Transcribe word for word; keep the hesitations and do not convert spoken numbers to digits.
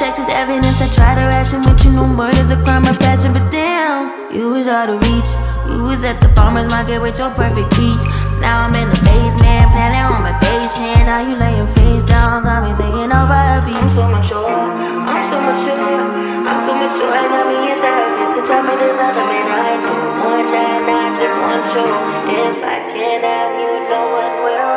sex is evidence. I try to ration with you, no murder's a crime of passion. But damn, you was out of reach. You was at the farmer's market with your perfect peach. Now I'm in the basement, planning on my patient. Now you laying face down, got me singing over a beat. I'm so mature, I'm so mature, I'm so mature. I got me a therapist to tell me there's other men I know. One night, I just want you. If I can't have you, no one will.